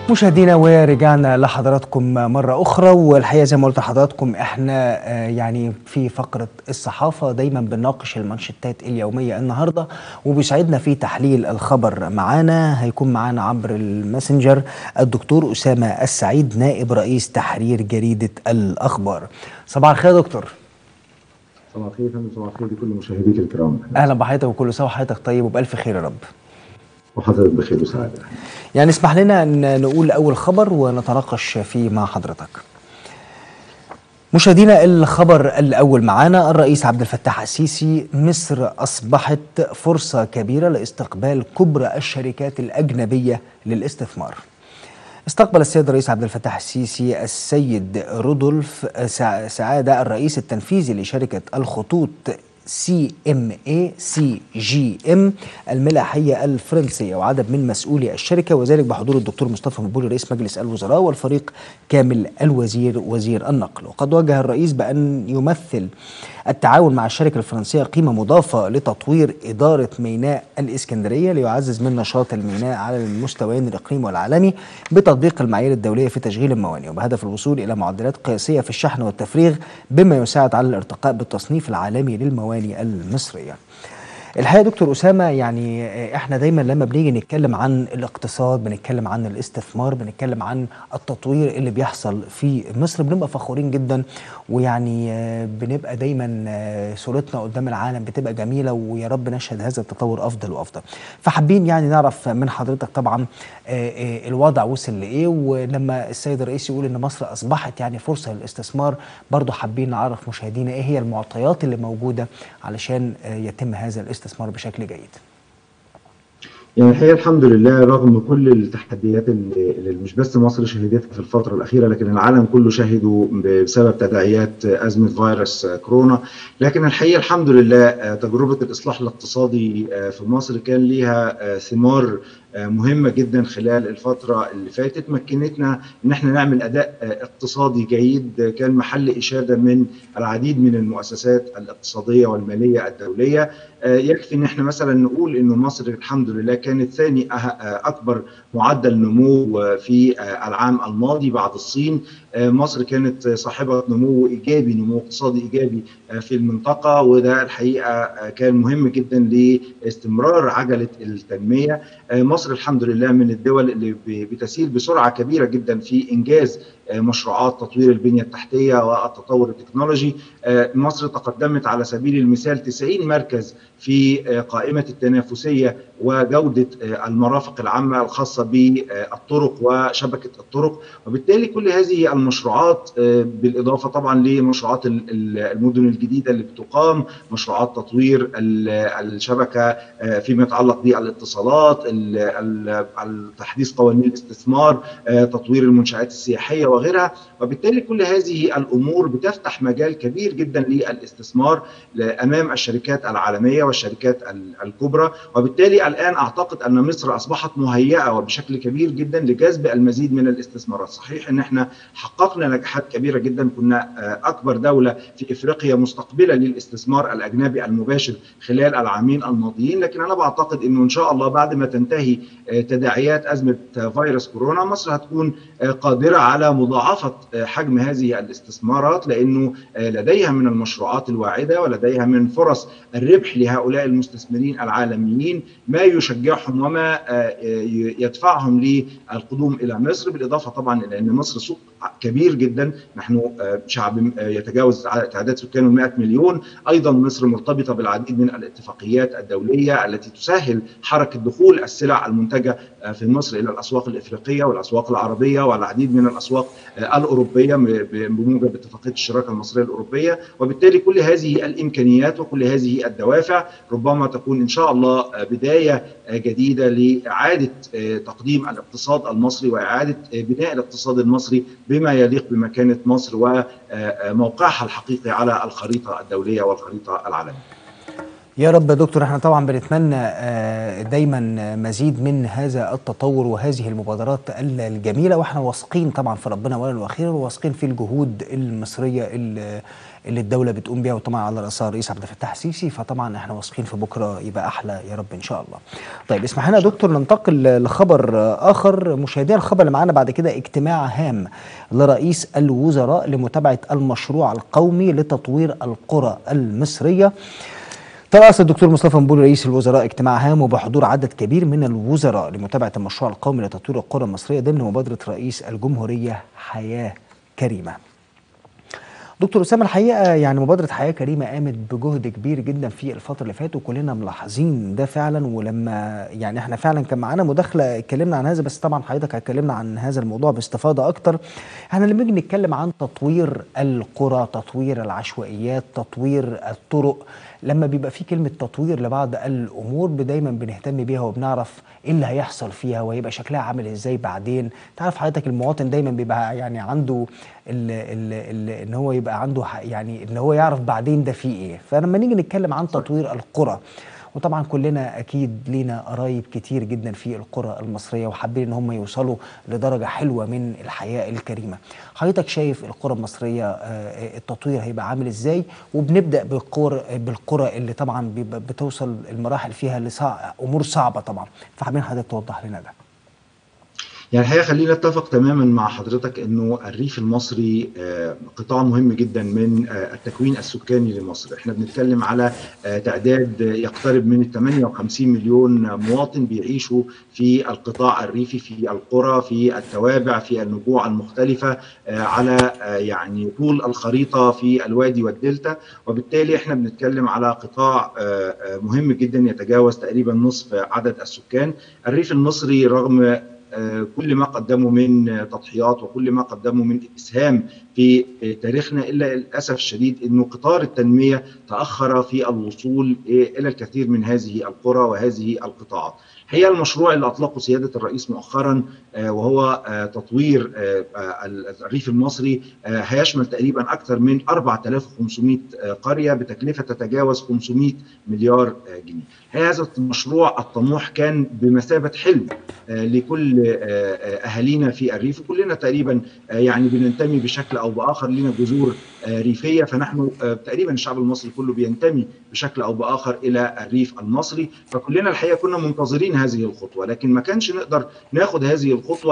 مشاهدينا ورجعنا لحضراتكم مرة أخرى، والحقيقة زي ما قلت لحضراتكم احنا يعني في فقرة الصحافة دايما بنناقش المانشيتات اليومية النهاردة، وبيسعدنا في تحليل الخبر معانا هيكون معانا عبر الماسنجر الدكتور أسامة السعيد نائب رئيس تحرير جريدة الأخبار. صباح الخير يا دكتور. صباح الخير يا فندم، صباح الخير لكل مشاهديك الكرام. أهلا بحضرتك وكل سنة وحضرتك طيب وبألف خير يا رب. وحضرتك بخير وسعادة. يعني اسمح لنا أن نقول أول خبر ونتناقش فيه مع حضرتك. مشاهدينا الخبر الأول معانا، الرئيس عبد الفتاح السيسي: مصر أصبحت فرصة كبيرة لاستقبال كبرى الشركات الأجنبية للاستثمار. استقبل السيد الرئيس عبد الفتاح السيسي السيد رودولف سعادة الرئيس التنفيذي لشركة الخطوط CMA الملاحية الفرنسية وعدد من مسؤولي الشركة، وذلك بحضور الدكتور مصطفى مدبولي رئيس مجلس الوزراء والفريق كامل وزير النقل. وقد وجه الرئيس بأن يمثل التعاون مع الشركة الفرنسية قيمة مضافة لتطوير إدارة ميناء الإسكندرية ليعزز من نشاط الميناء على المستويين الإقليمي والعالمي بتطبيق المعايير الدولية في تشغيل الموانئ، وبهدف الوصول إلى معدلات قياسية في الشحن والتفريغ بما يساعد على الارتقاء بالتصنيف العالمي للموانئ المصرية. الحقيقة دكتور أسامة، يعني احنا دايما لما بنيجي نتكلم عن الاقتصاد، بنتكلم عن الاستثمار، بنتكلم عن التطوير اللي بيحصل في مصر، بنبقى فخورين جدا، ويعني بنبقى دايما صورتنا قدام العالم بتبقى جميلة، ويا رب نشهد هذا التطور أفضل وأفضل. فحابين يعني نعرف من حضرتك طبعا الوضع وصل لإيه، ولما السيد الرئيس يقول إن مصر أصبحت يعني فرصة للاستثمار، برضو حابين نعرف مشاهدينا إيه هي المعطيات اللي موجودة علشان يتم هذا الاستثمار بشكل جيد. يعني الحقيقة الحمد لله رغم كل التحديات اللي مش بس مصر شهدتها في الفترة الأخيرة، لكن العالم كله شهدوا بسبب تداعيات أزمة فيروس كورونا، لكن الحقيقة الحمد لله تجربة الإصلاح الاقتصادي في مصر كان ليها ثمار مهمة جدا خلال الفترة اللي فاتت، مكنتنا ان احنا نعمل اداء اقتصادي جيد كان محل اشادة من العديد من المؤسسات الاقتصادية والمالية الدولية. يكفي ان احنا مثلا نقول انه مصر الحمد لله كانت ثاني اكبر معدل نمو في العام الماضي بعد الصين. مصر كانت صاحبة نمو ايجابي، نمو اقتصادي ايجابي في المنطقة، وده الحقيقة كان مهم جدا لاستمرار عجلة التنمية. مصر الحمد لله من الدول اللي بتسير بسرعة كبيرة جدا في إنجاز مشروعات تطوير البنية التحتية والتطور التكنولوجي. مصر تقدمت على سبيل المثال 90 مركز في قائمة التنافسية وجودة المرافق العامة الخاصة بالطرق وشبكة الطرق، وبالتالي كل هذه المشروعات بالإضافة طبعا لمشروعات المدن الجديدة اللي بتقام، مشروعات تطوير الشبكة فيما يتعلق بالاتصالات، تحديث قوانين الاستثمار، تطوير المنشآت السياحية وغيرها، وبالتالي كل هذه الأمور بتفتح مجال كبير جدا للاستثمار أمام الشركات العالمية والشركات الكبرى. وبالتالي الآن أعتقد أن مصر أصبحت مهيئة وبشكل كبير جدا لجذب المزيد من الاستثمارات. صحيح أن احنا حققنا نجاحات كبيرة جدا، كنا أكبر دولة في إفريقيا مستقبلة للاستثمار الأجنبي المباشر خلال العامين الماضيين، لكن أنا بعتقد أنه إن شاء الله بعد ما تنتهي تداعيات أزمة فيروس كورونا مصر هتكون قادرة على مضاعفة حجم هذه الاستثمارات، لأنه لديها من المشروعات الواعدة ولديها من فرص الربح لهؤلاء المستثمرين العالميين ما يشجعهم وما يدفعهم للقدوم إلى مصر، بالإضافة طبعا إلى أن مصر سوق كبير جدا، نحن شعب يتجاوز تعداد سكانه 100 مليون. أيضا مصر مرتبطة بالعديد من الاتفاقيات الدولية التي تسهل حركة دخول السلع المنتجة في مصر إلى الأسواق الإفريقية والأسواق العربية والعديد من الأسواق الأوروبية بموجب اتفاقية الشراكة المصرية الأوروبية. وبالتالي كل هذه الإمكانيات وكل هذه الدوافع ربما تكون إن شاء الله بداية جديدة لإعادة تقديم الاقتصاد المصري وإعادة بناء الاقتصاد المصري بما يليق بمكانة مصر وموقعها الحقيقي على الخريطة الدولية والخريطة العالمية. يا رب يا دكتور. احنا طبعا بنتمنى دايما مزيد من هذا التطور وهذه المبادرات الجميله، واحنا واثقين طبعا في ربنا اولا واخيرا، وواثقين في الجهود المصريه اللي الدوله بتقوم بيها، وطبعا على راسها الرئيس عبد الفتاح السيسي. فطبعا احنا واثقين في بكره يبقى احلى يا رب ان شاء الله. طيب اسمح لنا يا دكتور ننتقل لخبر اخر. مشاهدينا الخبر اللي معانا بعد كده اجتماع هام لرئيس الوزراء لمتابعه المشروع القومي لتطوير القرى المصريه. ترأس الدكتور مصطفى مبولي رئيس الوزراء اجتماع هام وبحضور عدد كبير من الوزراء لمتابعة المشروع القومي لتطوير القرى المصرية ضمن مبادرة رئيس الجمهورية حياة كريمة. دكتور أسامة، الحقيقة يعني مبادرة حياة كريمة قامت بجهد كبير جدا في الفترة اللي فاتت، وكلنا ملاحظين ده فعلا. ولما يعني احنا فعلا كان معانا مداخلة اتكلمنا عن هذا، بس طبعا حضرتك هتكلمنا عن هذا الموضوع باستفاضة أكتر. احنا لما نيجي نتكلم عن تطوير القرى، تطوير العشوائيات، تطوير الطرق، لما بيبقى في كلمة تطوير لبعض الأمور دايما بنهتم بيها وبنعرف ايه اللي هيحصل فيها وهيبقى شكلها عامل ازاي بعدين. تعرف حضرتك المواطن دايما بيبقى يعني عنده ان هو يبقى عنده يعني ان هو يعرف بعدين ده فيه ايه. فلما نيجي نتكلم عن تطوير القرى، وطبعا كلنا اكيد لينا قرايب كتير جدا في القرى المصريه وحابين ان هم يوصلوا لدرجه حلوه من الحياه الكريمه. حضرتك شايف القرى المصريه التطوير هيبقى عامل ازاي؟ وبنبدا بالقرى اللي طبعا بتوصل المراحل فيها امور صعبه طبعا، فحابين حضرتك توضح لنا ده. يعني الحقيقة خلينا نتفق تماما مع حضرتك انه الريف المصري قطاع مهم جدا من التكوين السكاني لمصر. احنا بنتكلم على تعداد يقترب من 58 مليون مواطن بيعيشوا في القطاع الريفي، في القرى، في التوابع، في النجوع المختلفة على يعني طول الخريطة في الوادي والدلتا. وبالتالي احنا بنتكلم على قطاع مهم جدا يتجاوز تقريبا نصف عدد السكان. الريف المصري رغم كل ما قدموا من تضحيات وكل ما قدموا من إسهام في تاريخنا، إلا للأسف الشديد أنه قطار التنمية تأخر في الوصول إلى الكثير من هذه القرى وهذه القطاعات. هي المشروع اللي أطلقه سيادة الرئيس مؤخرا وهو تطوير الريف المصري هيشمل تقريبا أكثر من 4500 قرية بتكلفة تتجاوز 500 مليار جنيه. هذا المشروع الطموح كان بمثابة حلم لكل أهالينا في الريف، وكلنا تقريبا يعني بننتمي بشكل أو بآخر، لنا جذور ريفية، فنحن تقريبا الشعب المصري كله بينتمي بشكل أو بآخر إلى الريف المصري. فكلنا الحقيقة كنا منتظرين هذه الخطوة، لكن ما كانش نقدر ناخد هذه الخطوة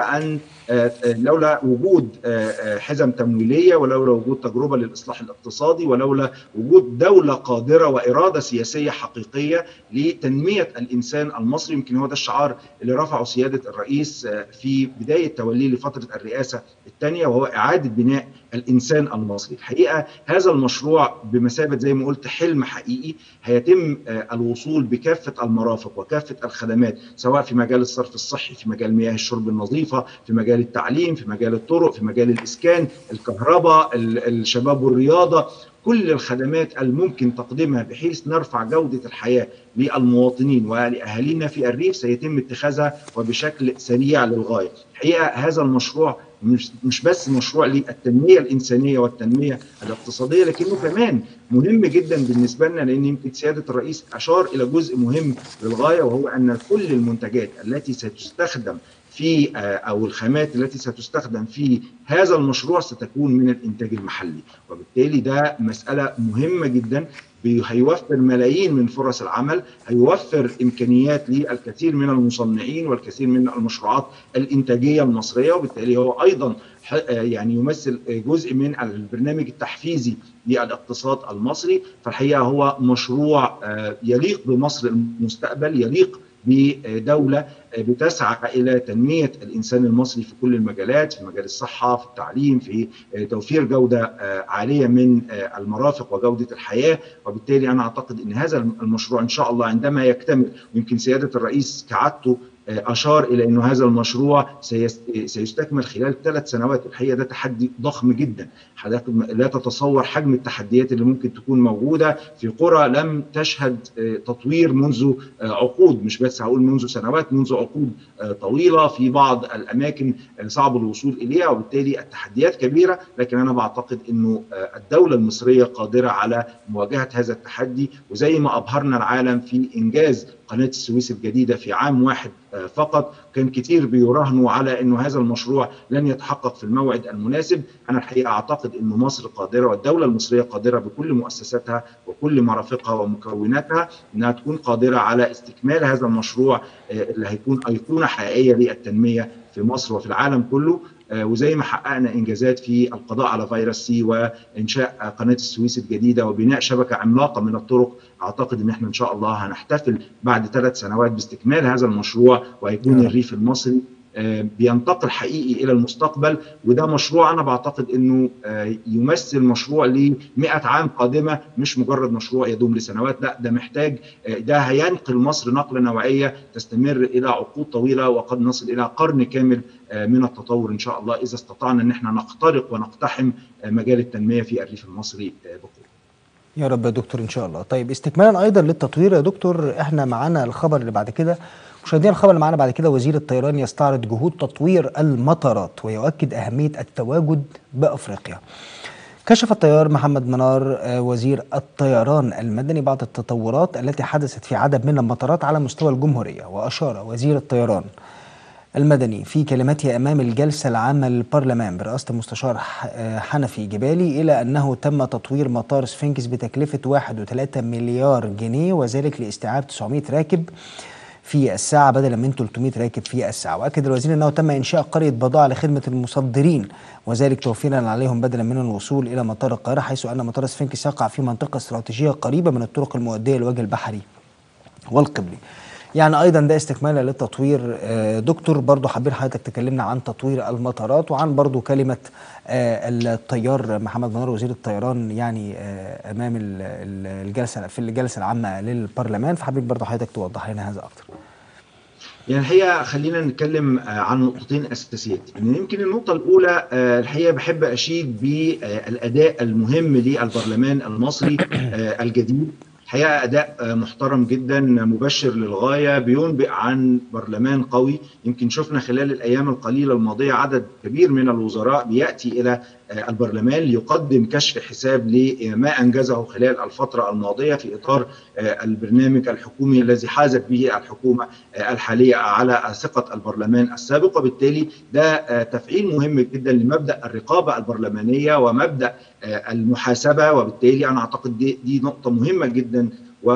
لولا وجود حزم تمويلية، ولولا وجود تجربة للإصلاح الاقتصادي، ولولا وجود دولة قادرة وإرادة سياسية حقيقية لتنمية الإنسان المصري. يمكن هو ده الشعار اللي رفعه سيادة الرئيس في بداية توليه لفترة الرئاسة الثانية، وهو إعادة بناء الإنسان المصري. الحقيقة هذا المشروع بمثابة زي ما قلت حلم حقيقي، هيتم الوصول بكافة المرافق وكافة الخدمات، سواء في مجال الصرف الصحي، في مجال مياه الشرب النظيفة، في مجال التعليم، في مجال الطرق، في مجال الإسكان، الكهرباء، الشباب والرياضة. كل الخدمات الممكن تقديمها بحيث نرفع جودة الحياة للمواطنين ولأهالينا في الريف سيتم اتخاذها وبشكل سريع للغاية. الحقيقة هذا المشروع مش بس مشروع للتنمية الإنسانية والتنمية الاقتصادية، لكنه كمان مهم جدا بالنسبة لنا، لأن يمكن سيادة الرئيس أشار إلى جزء مهم للغاية، وهو أن كل المنتجات التي ستستخدم في أو الخامات التي ستستخدم في هذا المشروع ستكون من الإنتاج المحلي. وبالتالي ده مسألة مهمة جدا، هيوفر ملايين من فرص العمل، هيوفر إمكانيات للكثير من المصنعين والكثير من المشروعات الإنتاجية المصرية. وبالتالي هو أيضا يعني يمثل جزء من البرنامج التحفيزي للاقتصاد المصري. فالحقيقة هو مشروع يليق بمصر المستقبل، يليق بدولة بتسعى إلى تنمية الإنسان المصري في كل المجالات، في مجال الصحة، في التعليم، في توفير جودة عالية من المرافق وجودة الحياة. وبالتالي أنا أعتقد أن هذا المشروع إن شاء الله عندما يكتمل، ويمكن سيادة الرئيس كعادته أشار إلى أن هذا المشروع سيستكمل خلال 3 سنوات. الحقيقة ده تحدي ضخم جدا، حضرتك لا تتصور حجم التحديات اللي ممكن تكون موجودة في قرى لم تشهد تطوير منذ عقود، مش بس هقول منذ سنوات، منذ عقود طويلة. في بعض الأماكن صعب الوصول إليها، وبالتالي التحديات كبيرة، لكن أنا بعتقد أنه الدولة المصرية قادرة على مواجهة هذا التحدي. وزي ما أبهرنا العالم في إنجاز قناة السويس الجديدة في عام واحد فقط، كان كتير بيراهنوا على أنه هذا المشروع لن يتحقق في الموعد المناسب. أنا الحقيقة أعتقد أن مصر قادرة، والدولة المصرية قادرة بكل مؤسساتها وكل مرافقها ومكوناتها، أنها تكون قادرة على استكمال هذا المشروع اللي هيكون أيقونة حقيقية للتنمية في مصر وفي العالم كله. وزي ما حققنا إنجازات في القضاء على فيروس سي وإنشاء قناة السويس الجديدة وبناء شبكة عملاقة من الطرق، أعتقد أن احنا إن شاء الله هنحتفل بعد 3 سنوات باستكمال هذا المشروع، وهيكون الريف المصري بينتقل حقيقي إلى المستقبل. وده مشروع أنا بعتقد أنه يمثل مشروع ل100 عام قادمة، مش مجرد مشروع يدوم لسنوات، لا ده محتاج، ده هينقل مصر نقلة نوعية تستمر إلى عقود طويلة، وقد نصل إلى قرن كامل من التطور إن شاء الله، إذا استطعنا أن احنا نخترق ونقتحم مجال التنمية في الريف المصري بقوة. يا رب يا دكتور إن شاء الله. طيب استكمالا أيضا للتطوير يا دكتور، احنا معانا الخبر اللي بعد كده، مشاهدينا الخبر اللي معانا بعد كده، وزير الطيران يستعرض جهود تطوير المطارات ويؤكد أهمية التواجد بأفريقيا. كشف الطيار محمد منار وزير الطيران المدني بعض التطورات التي حدثت في عدد من المطارات على مستوى الجمهورية. وأشار وزير الطيران المدني في كلمته أمام الجلسة العامة للبرلمان برئاسة المستشار حنفي جبالي إلى أنه تم تطوير مطار سفنكس بتكلفة 1.3 مليار جنيه، وذلك لاستيعاب 900 راكب في الساعة بدلا من 300 راكب في الساعة. وأكد الوزير أنه تم إنشاء قرية بضائع لخدمة المصدرين، وذلك توفيرا عليهم بدلا من الوصول إلى مطار القاهرة، حيث أن مطار سفنكس يقع في منطقة استراتيجية قريبة من الطرق المؤدية للوجه البحري والقبلي. يعني ايضا ده استكمالا للتطوير. دكتور برضو حابين حضرتك تكلمنا عن تطوير المطارات وعن برضو كلمة الطيار محمد منار وزير الطيران يعني امام الجلسة في الجلسة العامة للبرلمان، فحابين برضو حضرتك توضح لنا هذا اكتر. يعني الحقيقة خلينا نتكلم عن نقطتين أساسيات. يمكن النقطة الأولى الحقيقة بحب أشيد بالأداء المهم للبرلمان المصري الجديد. الحقيقة أداء محترم جدا مبشر للغاية، بينبئ عن برلمان قوي. يمكن شفنا خلال الأيام القليلة الماضية عدد كبير من الوزراء بيأتي إلى البرلمان ليقدم كشف حساب لما أنجزه خلال الفترة الماضية في إطار البرنامج الحكومي الذي حازت به الحكومة الحالية على ثقة البرلمان السابق. وبالتالي ده تفعيل مهم جدا لمبدأ الرقابة البرلمانية ومبدأ المحاسبة. وبالتالي أنا أعتقد دي نقطة مهمة جدا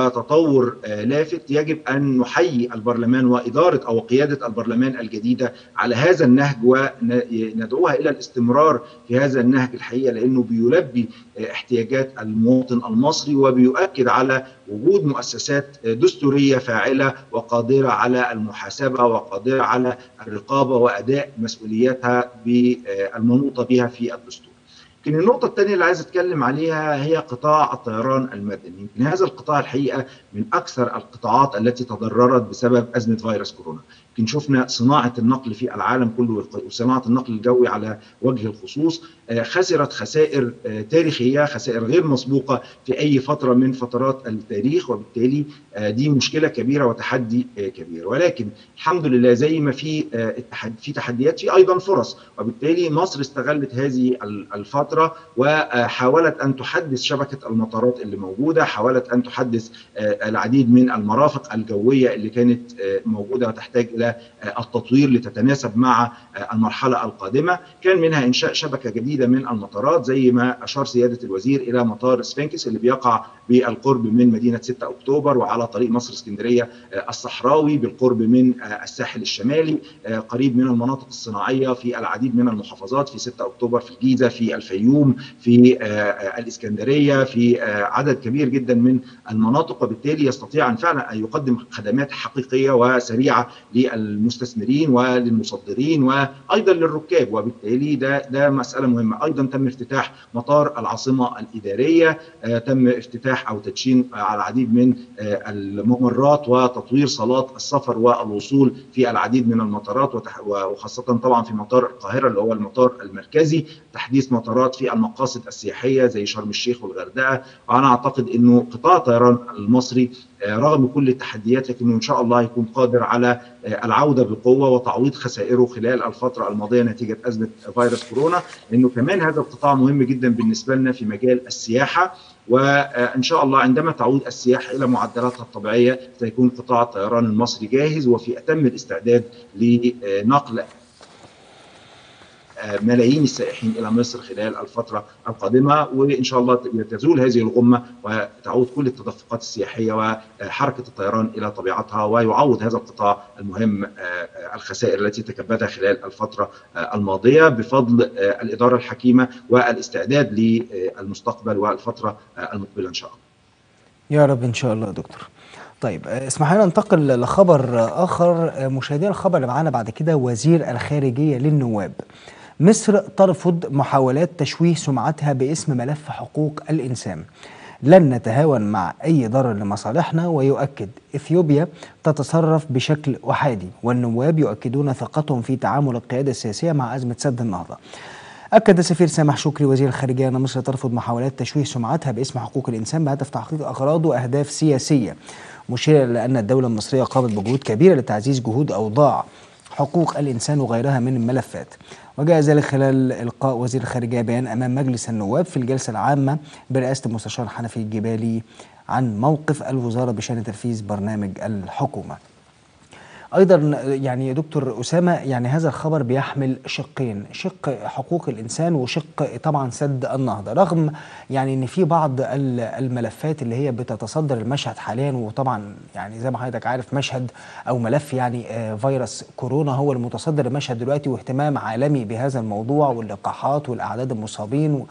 وتطور لافت. يجب أن نحيي البرلمان وإدارة أو قيادة البرلمان الجديدة على هذا النهج، وندعوها إلى الاستمرار في هذا النهج الحقيقة، لأنه بيلبي احتياجات المواطن المصري وبيؤكد على وجود مؤسسات دستورية فاعلة وقادرة على المحاسبة وقادرة على الرقابة وأداء مسؤولياتها بالمنوطة بها في الدستور. لكن النقطة الثانية اللي عايز أتكلم عليها هي قطاع الطيران المدني. يمكن هذا القطاع الحقيقة من أكثر القطاعات التي تضررت بسبب أزمة فيروس كورونا. يمكن شفنا صناعة النقل في العالم كله وصناعة النقل الجوي على وجه الخصوص خسرت خسائر تاريخية، خسائر غير مسبوقة في أي فترة من فترات التاريخ. وبالتالي دي مشكلة كبيرة وتحدي كبير، ولكن الحمد لله زي ما في تحديات في أيضا فرص. وبالتالي مصر استغلت هذه الفترة وحاولت أن تحدث شبكة المطارات اللي موجودة، حاولت أن تحدث العديد من المرافق الجوية اللي كانت موجودة وتحتاج إلى التطوير لتتناسب مع المرحلة القادمة. كان منها إنشاء شبكة جديدة من المطارات زي ما أشار سيادة الوزير إلى مطار سفنكس اللي بيقع بالقرب من مدينة 6 أكتوبر وعلى طريق مصر اسكندرية الصحراوي، بالقرب من الساحل الشمالي، قريب من المناطق الصناعية في العديد من المحافظات، في 6 أكتوبر، في الجيزة، في الفيوم، في الإسكندرية، في عدد كبير جدا من المناطق. وبالتالي يستطيع أن فعلا أن يقدم خدمات حقيقية وسريعة للمستثمرين وللمصدرين وايضا للركاب، وبالتالي ده مساله مهمه. ايضا تم افتتاح مطار العاصمه الاداريه، تم افتتاح او تدشين على العديد من الممرات وتطوير صالات السفر والوصول في العديد من المطارات، وخاصه طبعا في مطار القاهره اللي هو المطار المركزي، تحديث مطارات في المقاصد السياحيه زي شرم الشيخ والغردقه. وانا اعتقد انه قطاع الطيران المصري رغم كل التحديات لكنه ان شاء الله يكون قادر على العوده بقوه وتعويض خسائره خلال الفتره الماضيه نتيجه ازمه فيروس كورونا، لانه كمان هذا القطاع مهم جدا بالنسبه لنا في مجال السياحه. وان شاء الله عندما تعود السياحه الى معدلاتها الطبيعيه سيكون قطاع الطيران المصري جاهز وفي اتم الاستعداد لنقل ملايين السائحين الى مصر خلال الفتره القادمه، وان شاء الله تزول هذه الغمه وتعود كل التدفقات السياحيه وحركه الطيران الى طبيعتها، ويعوض هذا القطاع المهم الخسائر التي تكبدها خلال الفتره الماضيه بفضل الاداره الحكيمه والاستعداد للمستقبل والفتره المقبله ان شاء الله. يا رب ان شاء الله يا دكتور. طيب اسمح لنا ننتقل لخبر اخر. مشاهدينا الخبر اللي معانا بعد كده، وزير الخارجيه للنواب. مصر ترفض محاولات تشويه سمعتها باسم ملف حقوق الإنسان. لن نتهاون مع أي ضرر لمصالحنا، ويؤكد إثيوبيا تتصرف بشكل أحادي، والنواب يؤكدون ثقتهم في تعامل القيادة السياسية مع أزمة سد النهضة. أكد السفير سامح شكري وزير الخارجية أن مصر ترفض محاولات تشويه سمعتها باسم حقوق الإنسان بهدف تحقيق أغراض وأهداف سياسية، مشيرا إلى أن الدولة المصرية قامت بجهود كبيرة لتعزيز جهود أوضاع حقوق الإنسان وغيرها من الملفات. وجاء ذلك خلال إلقاء وزير الخارجية بيان أمام مجلس النواب في الجلسة العامة برئاسة المستشار حنفي الجبالي عن موقف الوزارة بشأن تنفيذ برنامج الحكومة. أيضا يعني يا دكتور أسامة، يعني هذا الخبر بيحمل شقين، شق حقوق الإنسان وشق طبعا سد النهضة، رغم يعني أن في بعض الملفات اللي هي بتتصدر المشهد حاليا، وطبعا يعني زي ما حضرتك عارف مشهد أو ملف يعني فيروس كورونا هو المتصدر المشهد دلوقتي، واهتمام عالمي بهذا الموضوع واللقاحات والأعداد المصابين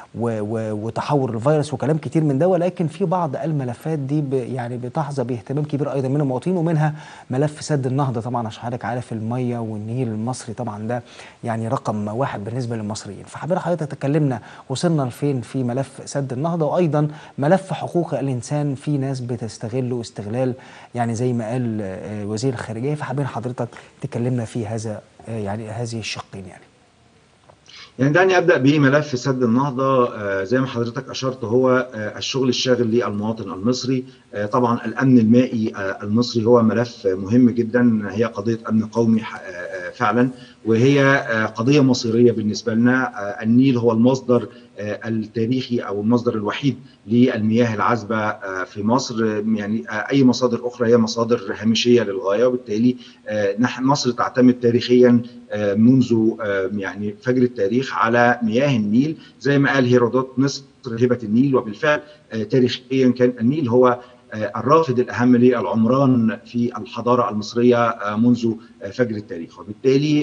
وتحور الفيروس وكلام كتير من ده. ولكن في بعض الملفات دي يعني بتحظى باهتمام كبير ايضا من المواطنين، ومنها ملف سد النهضه. طبعا عشان حضرتك عارف الميه والنيل المصري طبعا ده يعني رقم واحد بالنسبه للمصريين. فحابين حضرتك تكلمنا وصلنا لفين في ملف سد النهضه، وايضا ملف حقوق الانسان في ناس بتستغله استغلال يعني زي ما قال وزير الخارجيه. فحابين حضرتك تكلمنا في هذا يعني هذه الشقين. يعني دعني أبدأ بملف سد النهضة. زي ما حضرتك أشرت هو الشغل الشاغل للمواطن المصري. طبعا الأمن المائي المصري هو ملف مهم جدا، هي قضية أمن قومي فعلا، وهي قضية مصيرية بالنسبة لنا. النيل هو المصدر التاريخي أو المصدر الوحيد للمياه العذبة في مصر، يعني أي مصادر أخرى هي مصادر هامشية للغاية، وبالتالي مصر تعتمد تاريخيا منذ يعني فجر التاريخ على مياه النيل. زي ما قال هيرودوت مصر هبة النيل، وبالفعل تاريخيا كان النيل هو الرافد الأهم للعمران في الحضارة المصرية منذ فجر التاريخ. وبالتالي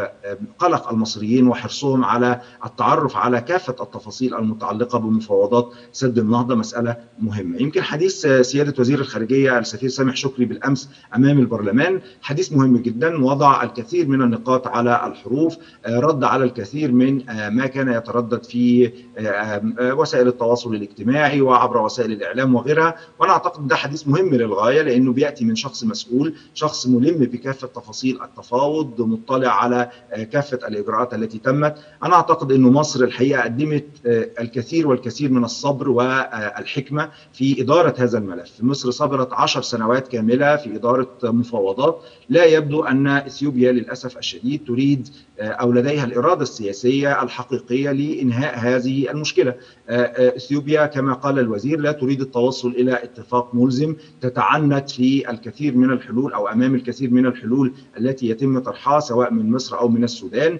قلق المصريين وحرصهم على التعرف على كافة التفاصيل المتعلقة بمفاوضات سد النهضة مسألة مهمة. يمكن حديث سيادة وزير الخارجية السفير سامح شكري بالأمس أمام البرلمان حديث مهم جدا، وضع الكثير من النقاط على الحروف، رد على الكثير من ما كان يتردد في وسائل التواصل الاجتماعي وعبر وسائل الإعلام وغيرها. وأنا أعتقد ده حديث مهم للغاية، لأنه بيأتي من شخص مسؤول، شخص ملم بكافة تفاصيل التفاوض، مطلع على كافة الإجراءات التي تمت. أنا أعتقد أن مصر الحقيقة قدمت الكثير والكثير من الصبر والحكمة في إدارة هذا الملف. مصر صبرت 10 سنوات كاملة في إدارة مفاوضات. لا يبدو أن إثيوبيا للأسف الشديد تريد أو لديها الإرادة السياسية الحقيقية لإنهاء هذه المشكلة. إثيوبيا كما قال الوزير لا تريد التوصل إلى اتفاق ملزم، تتعنت في الكثير من الحلول أو أمام الكثير من الحلول التي يتم طرحها سواء من مصر أو من السودان،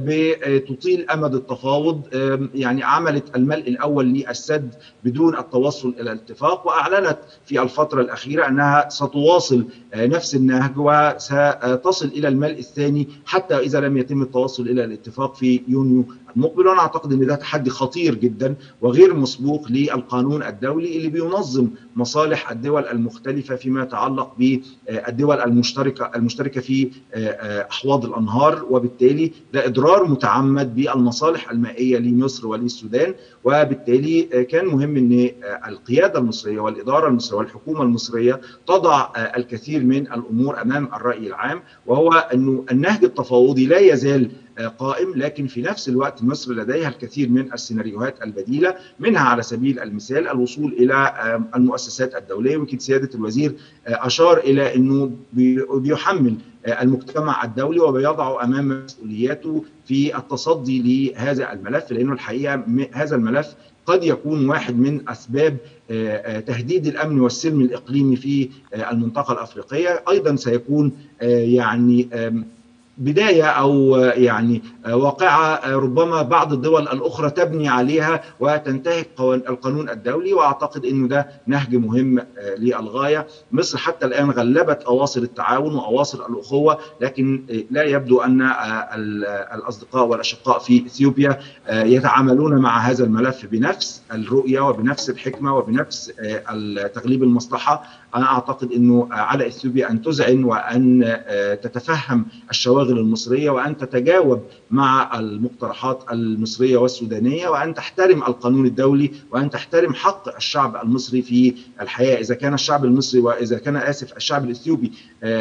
بتطيل أمد التفاوض. يعني عملت الملء الأول للسد بدون التوصل إلى الاتفاق، وأعلنت في الفترة الأخيرة أنها ستواصل نفس النهج وستصل إلى الملء الثاني حتى إذا لم يتم التوصل إلى الاتفاق في يونيو المقبل. وانا اعتقد ان ده تحدي خطير جدا وغير مسبوق للقانون الدولي اللي بينظم مصالح الدول المختلفه فيما يتعلق بالدول المشتركه في احواض الانهار، وبالتالي ده اضرار متعمد بالمصالح المائيه لمصر وللسودان. وبالتالي كان مهم ان القياده المصريه والاداره المصريه والحكومه المصريه تضع الكثير من الامور امام الراي العام، وهو انه النهج التفاوضي لا يزال قائم، لكن في نفس الوقت مصر لديها الكثير من السيناريوهات البديله، منها على سبيل المثال الوصول الى المؤسسات الدوليه. ويمكن سياده الوزير اشار الى انه بيحمل المجتمع الدولي وبيضعه امام مسؤولياته في التصدي لهذا الملف، لانه الحقيقه هذا الملف قد يكون واحد من اسباب تهديد الامن والسلم الاقليمي في المنطقه الافريقيه. ايضا سيكون يعني بداية أو يعني واقعة ربما بعض الدول الأخرى تبني عليها وتنتهك القانون الدولي، وأعتقد أنه ده نهج مهم للغاية. مصر حتى الآن غلبت أواصر التعاون وأواصر الأخوة، لكن لا يبدو أن الأصدقاء والأشقاء في إثيوبيا يتعاملون مع هذا الملف بنفس الرؤية وبنفس الحكمة وبنفس تغليب المصلحة. أنا أعتقد أنه على إثيوبيا أن تذعن وأن تتفهم الشواغل المصرية وأن تتجاوب مع المقترحات المصرية والسودانية، وأن تحترم القانون الدولي وأن تحترم حق الشعب المصري في الحياة. إذا كان الشعب المصري وإذا كان الشعب الإثيوبي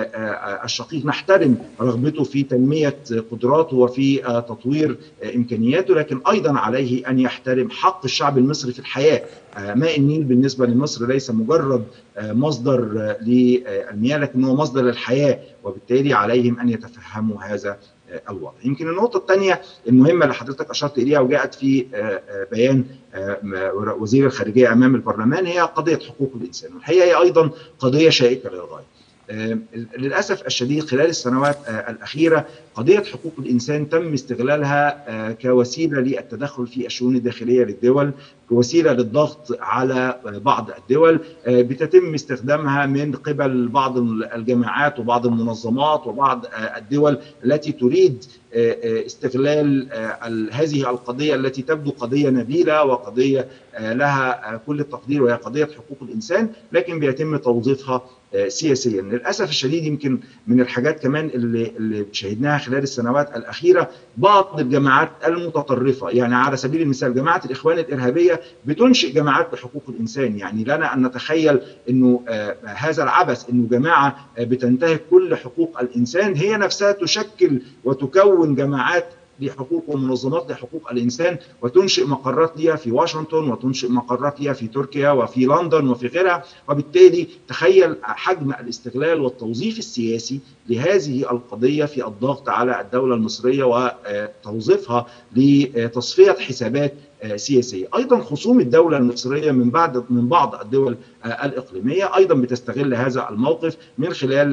الشقيق نحترم رغبته في تنمية قدراته وفي تطوير إمكانياته، لكن أيضا عليه أن يحترم حق الشعب المصري في الحياة. ماء النيل بالنسبة لمصر ليس مجرد مصدر للمياه، لكن هو مصدر للحياة، وبالتالي عليهم أن يتفهموا هذا الوضع. يمكن النقطة الثانية المهمة اللي حضرتك أشرت إليها وجاءت في بيان وزير الخارجية أمام البرلمان هي قضية حقوق الإنسان، والحقيقة هي أيضا قضية شائكة للغاية. للأسف الشديد خلال السنوات الأخيرة قضية حقوق الإنسان تم استغلالها كوسيلة للتدخل في الشؤون الداخلية للدول، كوسيلة للضغط على بعض الدول، بتتم استخدامها من قبل بعض الجماعات وبعض المنظمات وبعض الدول التي تريد استغلال هذه القضية التي تبدو قضية نبيلة وقضية لها كل التقدير، وهي قضية حقوق الإنسان، لكن بيتم توظيفها سياسيا. للأسف الشديد يمكن من الحاجات كمان اللي شهدناها خلال السنوات الأخيرة بعض الجماعات المتطرفة، يعني على سبيل المثال جماعة الإخوان الإرهابية بتنشئ جماعات لحقوق الإنسان. يعني لنا أن نتخيل أنه هذا العبث، أنه جماعة بتنتهك كل حقوق الإنسان هي نفسها تشكل وتكون جماعات لحقوق ومنظمات لحقوق الإنسان وتنشئ مقرات لها في واشنطن وتنشئ مقرات لها في تركيا وفي لندن وفي غيرها. وبالتالي تخيل حجم الاستغلال والتوظيف السياسي لهذه القضية في الضغط على الدولة المصرية وتوظيفها لتصفية حسابات سياسية. أيضا خصوم الدولة المصرية من بعض الدول الإقليمية أيضا بتستغل هذا الموقف من خلال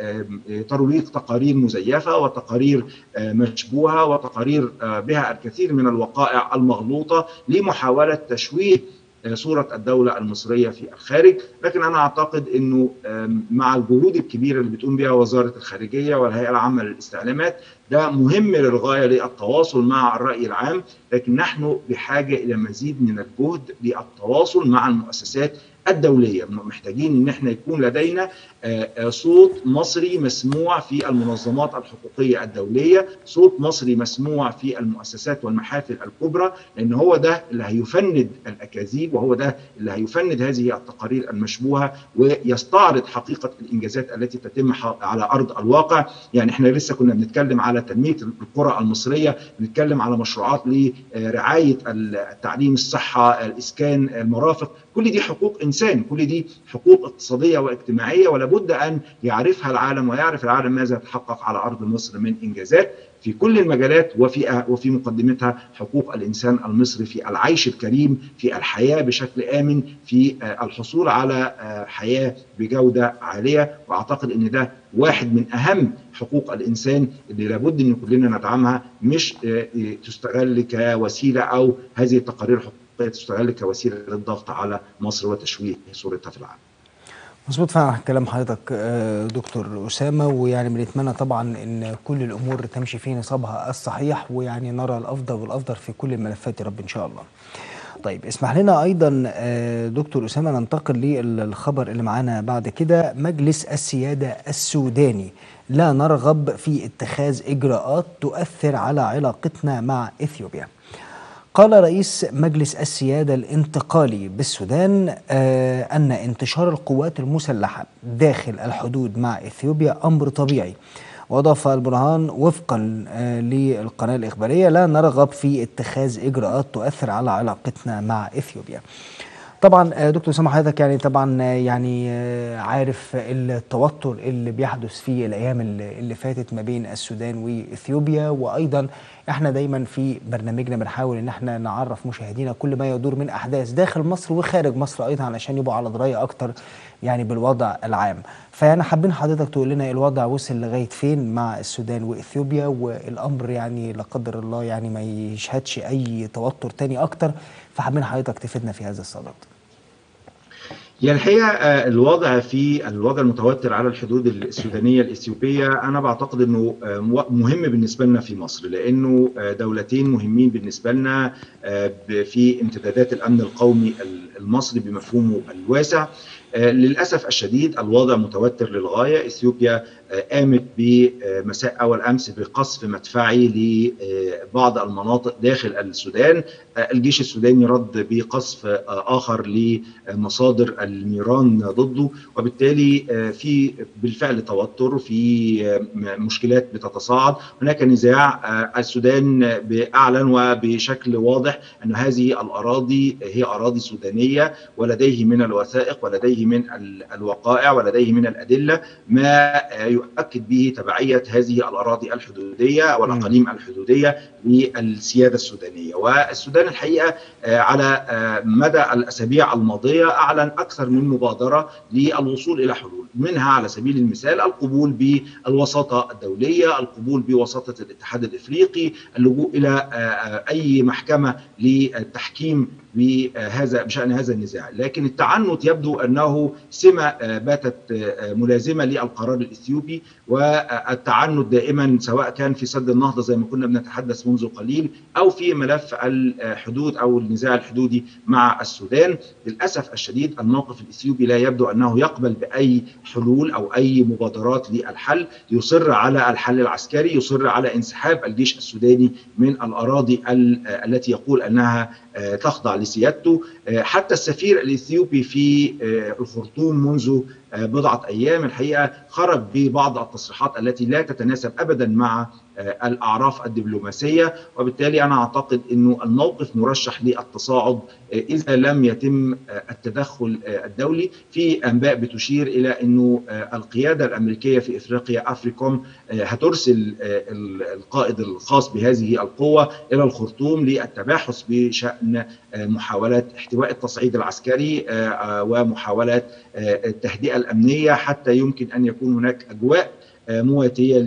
ترويج تقارير مزيفة وتقارير مشبوهة وتقارير بها الكثير من الوقائع المغلوطة لمحاولة تشويه صورة الدولة المصرية في الخارج. لكن أنا أعتقد أنه مع الجهود الكبيرة اللي بتقوم بها وزارة الخارجية والهيئة العامة للاستعلامات ده مهم للغاية للتواصل مع الرأي العام، لكن نحن بحاجة إلى مزيد من الجهد للتواصل مع المؤسسات الدولية. محتاجين ان احنا يكون لدينا صوت مصري مسموع في المنظمات الحقوقية الدولية، صوت مصري مسموع في المؤسسات والمحافل الكبرى، لان هو ده اللي هيفند الأكاذيب وهو ده اللي هيفند هذه التقارير المشبوهة ويستعرض حقيقة الإنجازات التي تتم على أرض الواقع. يعني احنا لسه كنا بنتكلم على تنمية القرى المصرية، بنتكلم على مشروعات لرعاية التعليم، الصحة، الإسكان، المرافق، كل دي حقوق إنسان، كل دي حقوق اقتصادية واجتماعية، ولا بد أن يعرفها العالم ويعرف العالم ماذا تحقق على أرض مصر من إنجازات في كل المجالات، وفي مقدمتها حقوق الإنسان المصري في العيش الكريم، في الحياة بشكل آمن، في الحصول على حياة بجودة عالية. وأعتقد أن ده واحد من أهم حقوق الإنسان اللي لابد أن كلنا ندعمها، مش تستغل كوسيلة أو هذه التقارير الحقوقية تستغل كوسيلة للضغط على مصر وتشويه صورتها في العالم. مظبوط فعلا كلام حضرتك دكتور أسامة، ويعني بنتمنى طبعا ان كل الامور تمشي في نصابها الصحيح، ويعني نرى الافضل والافضل في كل الملفات يا رب ان شاء الله. طيب اسمح لنا ايضا دكتور أسامة ننتقل للخبر اللي معانا بعد كده. مجلس السيادة السوداني: لا نرغب في اتخاذ اجراءات تؤثر على علاقتنا مع اثيوبيا. قال رئيس مجلس السيادة الانتقالي بالسودان أن انتشار القوات المسلحة داخل الحدود مع إثيوبيا أمر طبيعي. وأضاف البرهان وفقا للقناة الإخبارية: لا نرغب في اتخاذ إجراءات تؤثر على علاقتنا مع إثيوبيا. طبعا دكتور سامح، حضرتك يعني طبعا يعني عارف التوتر اللي بيحدث في الايام اللي فاتت ما بين السودان واثيوبيا، وايضا احنا دايما في برنامجنا بنحاول ان احنا نعرف مشاهدينا كل ما يدور من احداث داخل مصر وخارج مصر ايضا، علشان يبقوا على درايه اكتر يعني بالوضع العام. فيعني حابين حضرتك تقول لنا الوضع وصل لغايه فين مع السودان واثيوبيا، والامر يعني لا قدر الله يعني ما يشهدش اي توتر تاني اكتر، فحابين حضرتك تفيدنا في هذا الصدد. يعني الحقيقه الوضع المتوتر على الحدود السودانيه الاثيوبيه، انا بعتقد انه مهم بالنسبه لنا في مصر، لانه دولتين مهمين بالنسبه لنا في امتدادات الامن القومي المصري بمفهومه الواسع. للاسف الشديد الوضع متوتر للغايه. اثيوبيا قامت بمساء اول امس بقصف مدفعي لبعض المناطق داخل السودان. الجيش السوداني رد بقصف اخر لمصادر النيران ضده، وبالتالي في بالفعل توتر، في مشكلات بتتصاعد. هناك نزاع. السودان اعلن وبشكل واضح ان هذه الاراضي هي اراضي سودانيه، ولديه من الوثائق ولديه من الوقائع ولديه من الادله ما يؤكد به تبعيه هذه الاراضي الحدوديه والاقاليم الحدوديه للسياده السودانيه. والسودان الحقيقه على مدى الاسابيع الماضيه اعلن اكثر من مبادره للوصول الى حلول، منها على سبيل المثال القبول بالوساطه الدوليه، القبول بوساطه الاتحاد الافريقي، اللجوء الى اي محكمه للتحكيم بشأن هذا النزاع. لكن التعنت يبدو أنه سمة باتت ملازمة للقرار الإثيوبي، والتعنت دائما سواء كان في سد النهضة زي ما كنا بنتحدث منذ قليل، أو في ملف الحدود أو النزاع الحدودي مع السودان. للأسف الشديد الموقف الإثيوبي لا يبدو أنه يقبل بأي حلول أو أي مبادرات للحل، يصر على الحل العسكري، يصر على انسحاب الجيش السوداني من الأراضي التي يقول أنها تخضع لسيادته. حتى السفير الإثيوبي في الخرطوم منذ بضعة أيام الحقيقة خرج ببعض التصريحات التي لا تتناسب أبدا مع الأعراف الدبلوماسية، وبالتالي أنا أعتقد أنه الموقف مرشح للتصاعد إذا لم يتم التدخل الدولي. في أنباء بتشير إلى أنه القيادة الأمريكية في إفريقيا أفريكوم هترسل القائد الخاص بهذه القوة إلى الخرطوم للتباحث بشأن محاولات احتواء التصعيد العسكري ومحاولات التهدئة الأمنية، حتى يمكن أن يكون هناك أجواء مواتية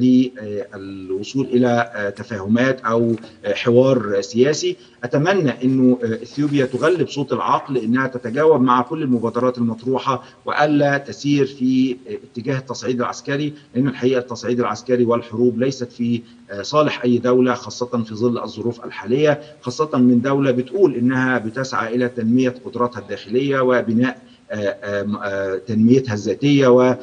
للوصول إلى تفاهمات أو حوار سياسي. أتمنى أنه إثيوبيا تغلب صوت العقل، أنها تتجاوب مع كل المبادرات المطروحة وألا تسير في اتجاه التصعيد العسكري، لأن الحقيقة التصعيد العسكري والحروب ليست في صالح أي دولة، خاصة في ظل الظروف الحالية، خاصة من دولة بتقول أنها بتسعى إلى تنمية قدراتها الداخلية وبناء تنميتها الذاتية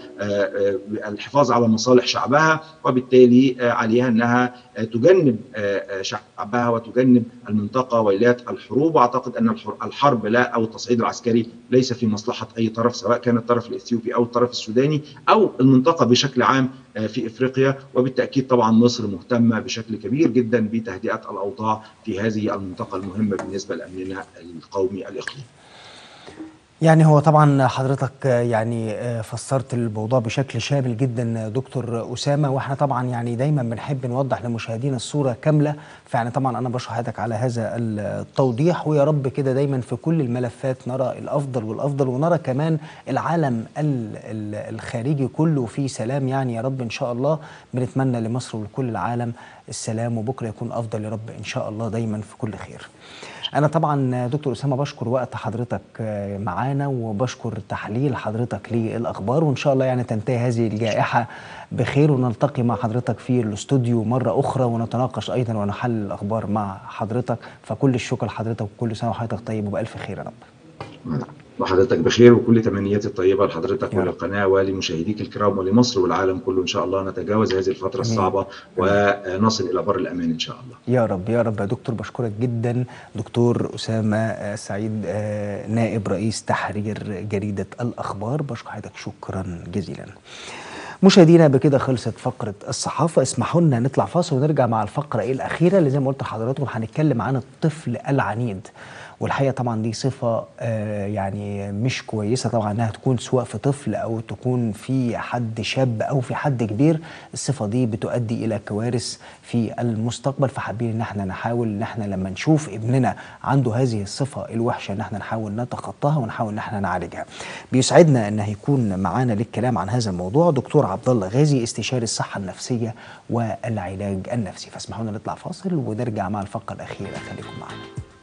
والحفاظ على مصالح شعبها، وبالتالي عليها أنها تجنب شعبها وتجنب المنطقة ويلات الحروب. وأعتقد أن الحرب لا أو التصعيد العسكري ليس في مصلحة أي طرف، سواء كان الطرف الإثيوبي أو الطرف السوداني أو المنطقة بشكل عام في إفريقيا. وبالتأكيد طبعا مصر مهتمة بشكل كبير جدا بتهدئة الأوضاع في هذه المنطقة المهمة بالنسبة لأمننا القومي الإقليمي. يعني هو طبعا حضرتك يعني فسرت الموضوع بشكل شامل جدا دكتور أسامة، واحنا طبعا يعني دايما بنحب نوضح لمشاهدينا الصورة كاملة، فيعني طبعا أنا بشكر حضرتك على هذا التوضيح، ويا رب كده دايما في كل الملفات نرى الأفضل والأفضل، ونرى كمان العالم الخارجي كله في سلام يعني يا رب إن شاء الله. بنتمنى لمصر ولكل العالم السلام، وبكرة يكون أفضل يا رب إن شاء الله، دايما في كل خير. أنا طبعا دكتور أسامة بشكر وقت حضرتك معانا، وبشكر تحليل حضرتك للأخبار، وإن شاء الله يعني تنتهي هذه الجائحة بخير، ونلتقي مع حضرتك في الاستوديو مرة أخرى ونتناقش أيضا ونحلل الأخبار مع حضرتك. فكل الشكر لحضرتك، وكل سنة وحضرتك طيب وبألف خير يا رب. وحضرتك بخير، وكل تمنياتي الطيبة لحضرتك يا رب. وللقناة ولمشاهديك الكرام ولمصر والعالم كله. إن شاء الله نتجاوز هذه الفترة أمين. الصعبة أمين. ونصل إلى بر الأمان إن شاء الله. يا رب يا رب يا دكتور، بشكرك جدا. دكتور أسامة سعيد، نائب رئيس تحرير جريدة الأخبار، بشكر حضرتك شكرا جزيلا. مشاهدينا بكده خلصت فقرة الصحافة. اسمحوا لنا نطلع فاصل ونرجع مع الفقرة الأخيرة اللي زي ما قلت لحضراتكم هنتكلم عن الطفل العنيد. والحقيقة طبعا دي صفة يعني مش كويسة طبعا انها تكون سواء في طفل او تكون في حد شاب او في حد كبير. الصفة دي بتؤدي الى كوارث في المستقبل، فحابين ان احنا نحاول ان احنا لما نشوف ابننا عنده هذه الصفة الوحشة ان احنا نحاول نتخطاها ونحاول ان احنا نعالجها. بيسعدنا ان هيكون معانا للكلام عن هذا الموضوع دكتور عبد الله غازي، استشاري الصحة النفسية والعلاج النفسي. فاسمحوا لنا نطلع فاصل ونرجع مع الفقرة الأخيرة، خليكم معنا.